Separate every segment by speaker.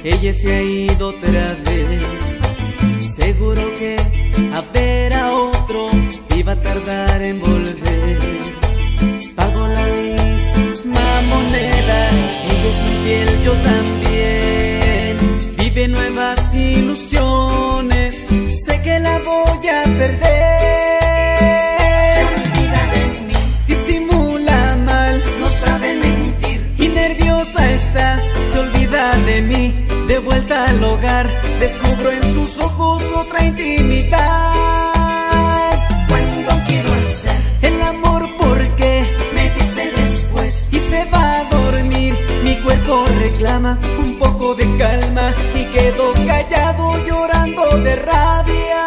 Speaker 1: ella se ha ido otra vez. Seguro que a ver a otro iba a tardar en volver. Pago la misma moneda, ella es infiel, yo también. Vive nuevas ilusiones, sé que la voy a perder.
Speaker 2: Se olvida de mí,
Speaker 1: Disimula mal,
Speaker 2: no sabe mentir.
Speaker 1: y nerviosa está, se olvida de mí. De vuelta al hogar, descubro en sus ojos otra intimidad.
Speaker 2: Cuando quiero hacer,
Speaker 1: El amor, ¿por qué?
Speaker 2: me dice después.
Speaker 1: Y se va a dormir, mi cuerpo reclama un poco de calma y quedo callado llorando de rabia.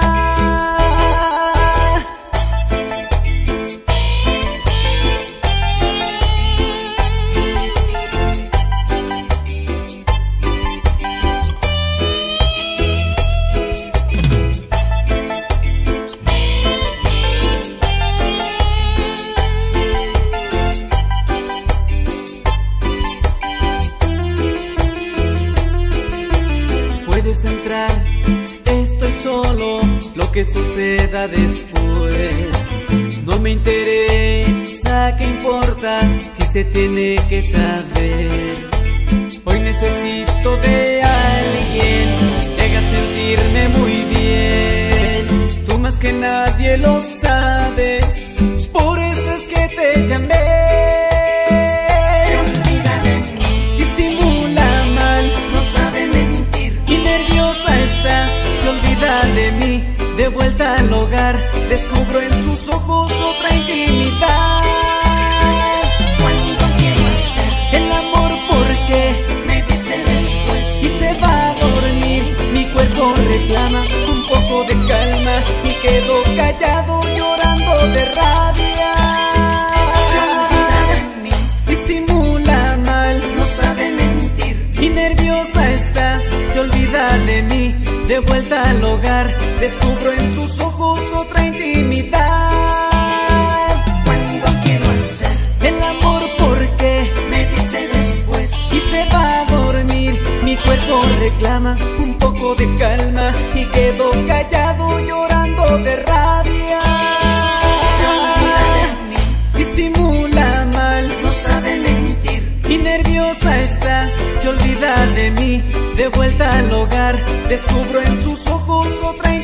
Speaker 1: Puedes entrar, estoy solo, lo que suceda después no me interesa, ¿qué importa si se tiene que saber? Hoy necesito de alguien que haga sentirme muy bien. Tú más que nadie lo sabes, por eso es que te llamé.
Speaker 2: Se olvida de mí,
Speaker 1: Disimula mal,
Speaker 2: no sabe mentir.
Speaker 1: y nerviosa está, se olvida de mí. De vuelta al hogar, descubro en sus ojos otra intimidad.
Speaker 2: Cuando quiero hacer,
Speaker 1: El amor, ¿por qué?
Speaker 2: me dice después.
Speaker 1: Y se va a dormir, mi cuerpo reclama un poco de calma y quedo callado llorando de rabia.
Speaker 2: Se olvida de mí,
Speaker 1: Disimula mal,
Speaker 2: no sabe mentir.
Speaker 1: y nerviosa está, se olvida de mí. De vuelta al hogar, descubro en sus ojos otra intimidad.
Speaker 2: Cuando quiero hacer,
Speaker 1: El amor, ¿por qué?
Speaker 2: me dice después.
Speaker 1: Y se va a dormir, mi cuerpo reclama un poco de calma y quedo callado llorando de rabia.
Speaker 2: Se olvida de mí,
Speaker 1: Disimula mal,
Speaker 2: no sabe mentir.
Speaker 1: y nerviosa está, se olvida de mí. De vuelta al hogar, descubro en sus ojos otra